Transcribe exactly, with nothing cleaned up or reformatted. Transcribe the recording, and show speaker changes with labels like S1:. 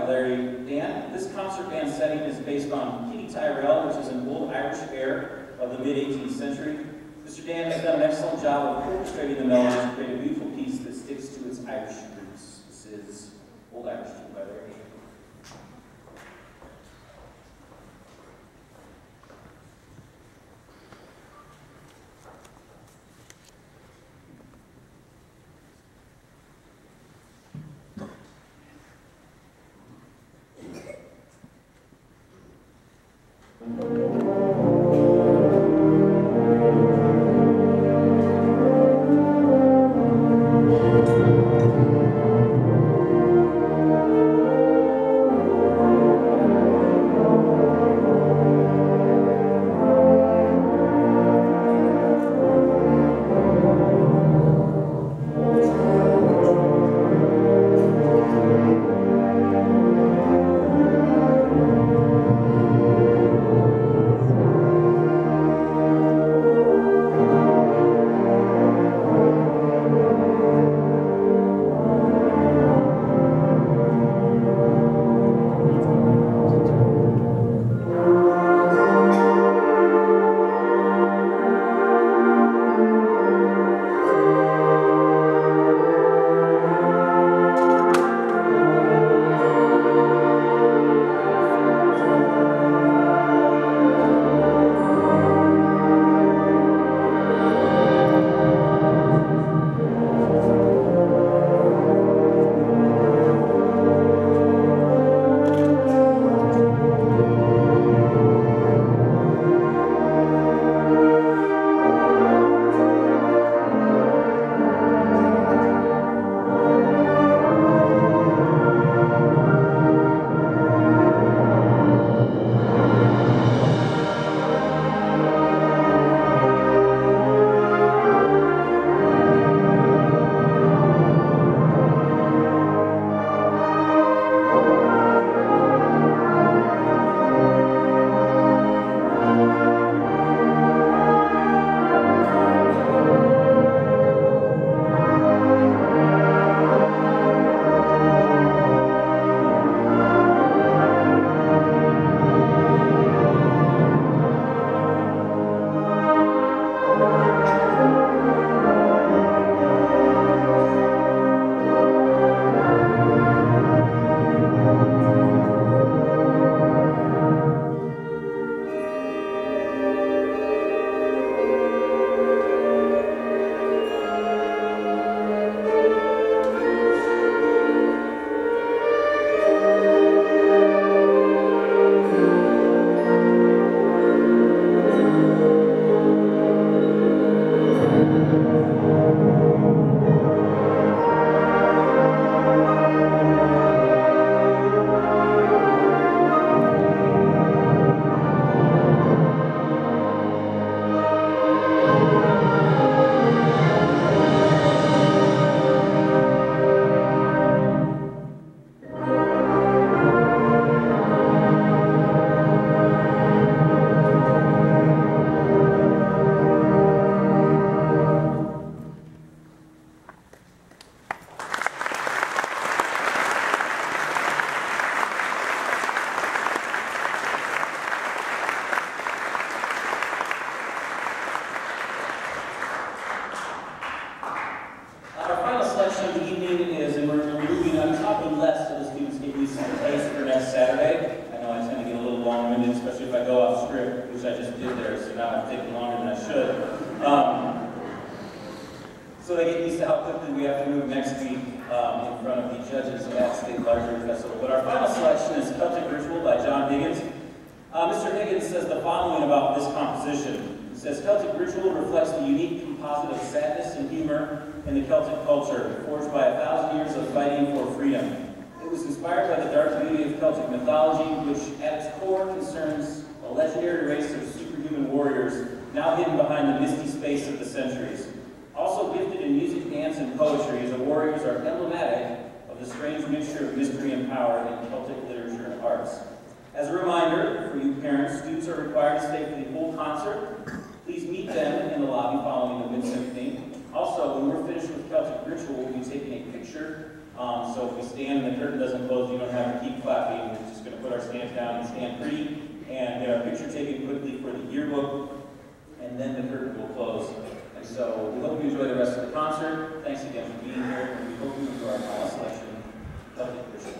S1: by Larry Dan. This concert band setting is based on Kitty Tyrrell, which is an old Irish air of the mid eighteenth century. Mister Dan has done an excellent job of orchestrating the melodies to create a beautiful piece that sticks to its Irish roots. This is Old Irish Tune by Larry.
S2: So they get used to how quickly we have to move next week um, in front of the judges at State Library Festival. But our final selection is Celtic Ritual by John Higgins. Uh, Mister Higgins says the following about this composition. He says, Celtic Ritual reflects the unique composite of sadness and humor in the Celtic culture, forged by a thousand years of fighting for freedom. It was inspired by the dark beauty of Celtic mythology, which at its core concerns a legendary race of superhuman warriors now hidden behind the misty space of the centuries. Also gifted in music, dance, and poetry, the warriors are emblematic of the strange mixture of mystery and power in Celtic literature and arts. As a reminder, for you parents, students are required to stay for the whole concert. Please meet them in the lobby following the mid-symphony. Also, when we're finished with Celtic Ritual, we'll be taking a picture. Um, so if we stand and the curtain doesn't close, you don't have to keep clapping.
S1: it down and stand pretty and get our picture taken quickly for the yearbook, and then the curtain will close. And so we hope you enjoy the rest of the concert. Thanks again for being here, and we hope you enjoy our final selection of the Christian.